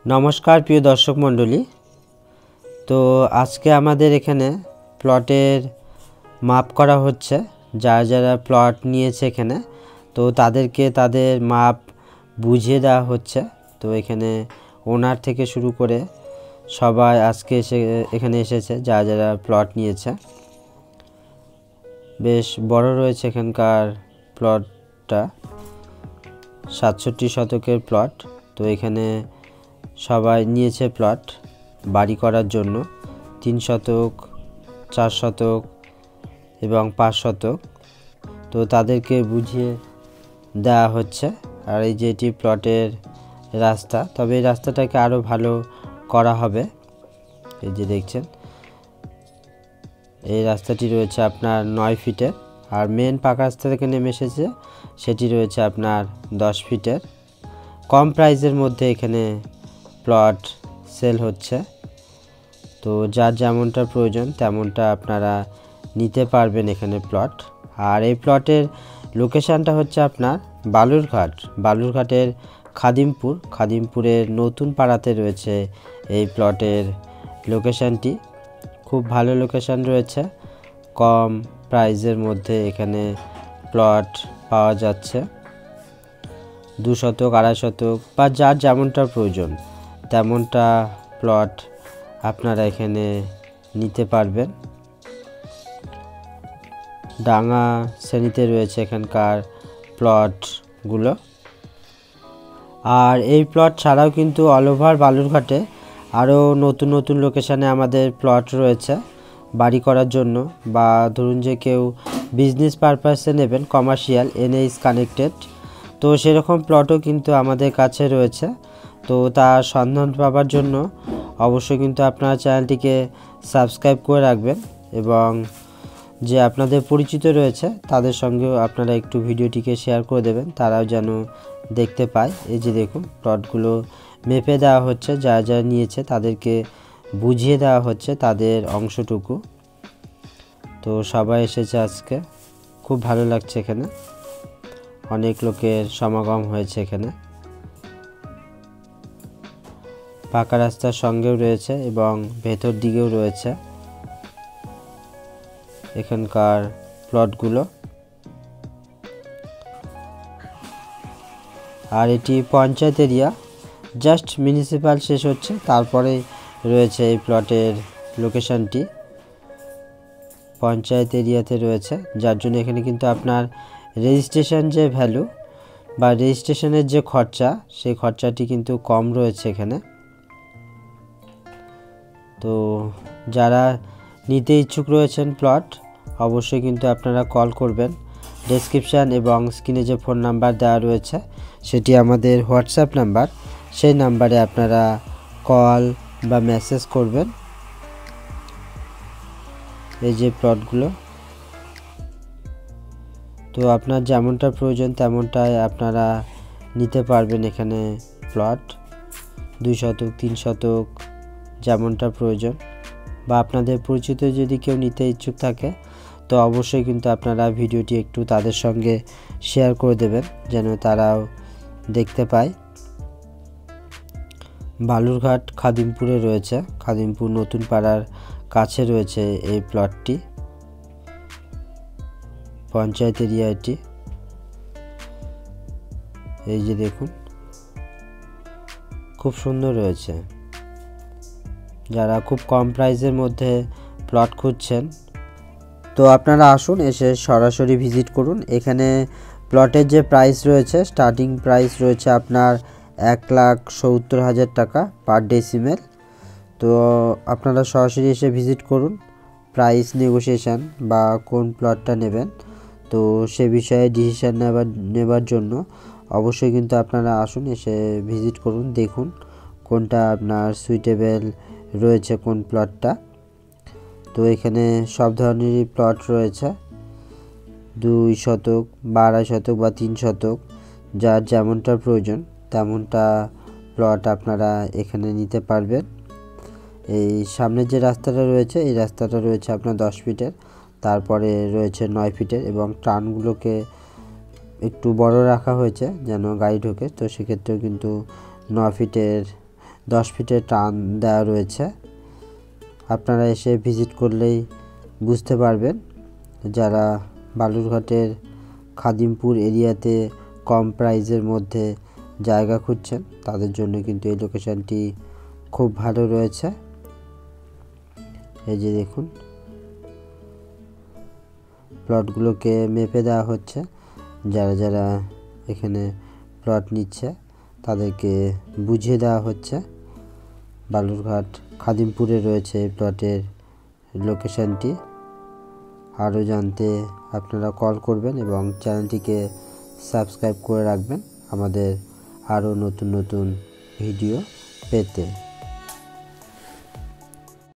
নমস্কার প্রিয় দর্শক মণ্ডলী। তো আজকে আমাদের এখানে প্লটের মাপ করা হচ্ছে। যারা প্লট নিয়েছে এখানে, তো তাদেরকে তাদের মাপ বুঝিয়ে দেওয়া হচ্ছে। তো এখানে ওনার থেকে শুরু করে সবাই আজকে এখানে এসেছে যারা প্লট নিয়েছে। বেশ বড় রয়েছে এখানকার প্লটটা, 67 শতকের প্লট। তো এখানে সবাই নিয়েছে প্লট বাড়ি করার জন্য, 3 শতক, 4 শতক এবং 5 শতক। তো তাদেরকে বুঝিয়ে দেওয়া হচ্ছে। আর এই যে এটি প্লটের রাস্তা, তবে এই রাস্তাটাকে আরও ভালো করা হবে। এই যে দেখছেন, এই রাস্তাটি রয়েছে আপনার 9 ফিটের, আর মেন পাকা রাস্তা থেকে নেমে এসেছে সেটি রয়েছে আপনার 10 ফিটের। কম প্রাইসের মধ্যে এখানে প্লট সেল হচ্ছে। তো যার যেমনটা প্রয়োজন তেমনটা আপনারা নিতে পারবেন এখানে প্লট। আর এই প্লটের লোকেশানটা হচ্ছে আপনার বালুরঘাটের খাদিমপুরের নতুন পাড়াতে রয়েছে এই প্লটের লোকেশানটি। খুব ভালো লোকেশান রয়েছে, কম প্রাইসের মধ্যে এখানে প্লট পাওয়া যাচ্ছে। 2 শতক, 2.5 শতক বা যার যেমনটা প্রয়োজন তেমনটা প্লট আপনারা এখানে নিতে পারবেন। ডাঙা শ্রেণীতে রয়েছে এখানকার প্লটগুলো। আর এই প্লট ছাড়াও কিন্তু অল ওভার বালুরঘাটে আরও নতুন নতুন লোকেশানে আমাদের প্লট রয়েছে বাড়ি করার জন্য, বা ধরুন যে কেউ বিজনেস পারপাসে নেবেন, কমার্শিয়াল এনএইচ কানেক্টেড, তো সেরকম প্লটও কিন্তু আমাদের কাছে রয়েছে। তো তার সন্ধান পাওয়ার জন্য অবশ্যই কিন্তু আপনারা চ্যানেলটিকে সাবস্ক্রাইব করে রাখবেন, এবং যে আপনাদের পরিচিত রয়েছে তাদের সঙ্গেও আপনারা একটু ভিডিওটিকে শেয়ার করে দেবেন, তারাও যেন দেখতে পায়। এই যে দেখুন, প্লটগুলো মেপে দেওয়া হচ্ছে, যারা নিয়েছে তাদেরকে বুঝিয়ে দেওয়া হচ্ছে তাদের অংশটুকু। তো সবাই এসেছে আজকে, খুব ভালো লাগছে এখানে, অনেক লোকের সমাগম হয়েছে এখানে। পাকা রাস্তার সঙ্গেও রয়েছে এবং ভেতর দিকেও রয়েছে এখানকার প্লটগুলো। আর এটি পঞ্চায়েত এরিয়া, জাস্ট মিউনিসিপ্যাল শেষ হচ্ছে তারপরে রয়েছে এই প্লটের লোকেশানটি। পঞ্চায়েত এরিয়াতে রয়েছে, যার জন্য এখানে কিন্তু আপনার রেজিস্ট্রেশন যে ভ্যালু বা রেজিস্ট্রেশনের যে খরচা, সেই খরচাটি কিন্তু কম রয়েছে এখানে। তো যারা নিতে ইচ্ছুক রয়েছেন প্লট, অবশ্যই কিন্তু আপনারা কল করবেন। ডেসক্রিপশান এবং স্ক্রিনে যে ফোন নাম্বার দেওয়া রয়েছে সেটি আমাদের হোয়াটসঅ্যাপ নাম্বার, সেই নাম্বারে আপনারা কল বা মেসেজ করবেন। এই যে প্লটগুলো, তো আপনার যেমনটা প্রয়োজন তেমনটাই আপনারা নিতে পারবেন এখানে প্লট। 2 শতক, 3 শতক, যেমনটা প্রয়োজন, বা আপনাদের পরিচিত যদি কেউ নিতে ইচ্ছুক থাকে তো অবশ্যই কিন্তু আপনারা ভিডিওটি একটু তাদের সঙ্গে শেয়ার করে দেবেন, যেন তারাও দেখতে পায়। বালুরঘাট খাদিমপুরে রয়েছে, খাদিমপুর নতুন পাড়ার কাছে রয়েছে এই প্লটটি, পঞ্চায়েত এরিয়া এটি। এই যে দেখুন, খুব সুন্দর রয়েছে। যারা খুব কম প্রাইসের মধ্যে প্লট খুঁজছেন, তো আপনারা আসুন, এসে সরাসরি ভিজিট করুন। এখানে প্লটের যে প্রাইস রয়েছে, স্টার্টিং প্রাইস রয়েছে আপনার 1,70,000 টাকা পার ডেসিমেল। তো আপনারা সরাসরি এসে ভিজিট করুন। প্রাইস নেগোসিয়েশন বা কোন প্লটটা নেবেন, তো সে বিষয়ে ডিসিশান নেবার জন্য অবশ্যই কিন্তু আপনারা আসুন, এসে ভিজিট করুন, দেখুন কোনটা আপনার সুইটেবল রয়েছে, কোন প্লটটা। তো এখানে সব ধরনেরই প্লট রয়েছে, 2 শতক বা 2.5 শতক বা 3 শতক, যার যেমনটা প্রয়োজন তেমনটা প্লট আপনারা এখানে নিতে পারবেন। এই সামনে যে রাস্তাটা রয়েছে, এই রাস্তাটা রয়েছে আপনার 10 ফিটের, তারপরে রয়েছে 9 ফিটের, এবং টার্নগুলোকে একটু বড় রাখা হয়েছে যেন গাড়ি ঢোকে। তো সেক্ষেত্রেও কিন্তু 9 ফিটের 10 ফিটের টান দেওয়া রয়েছে। আপনারা এসে ভিজিট করলেই বুঝতে পারবেন। যারা বালুরঘাটের খাদিমপুর এরিয়াতে কম প্রাইসের মধ্যে জায়গা খুঁজছেন তাদের জন্য কিন্তু এই লোকেশনটি খুব ভালো রয়েছে। এই যে দেখুন, প্লটগুলোকে মেপে দেওয়া হচ্ছে। যারা যারা এখানে প্লট নিচ্ছে তাদেরকে বুঝিয়ে দেওয়া হচ্ছে। বালুরঘাট খাদিমপুরে রয়েছে এই প্লটের লোকেশনটি। আরও জানতে আপনারা কল করবেন এবং চ্যানেলটিকে সাবস্ক্রাইব করে রাখবেন আমাদের আরও নতুন নতুন ভিডিও পেতে।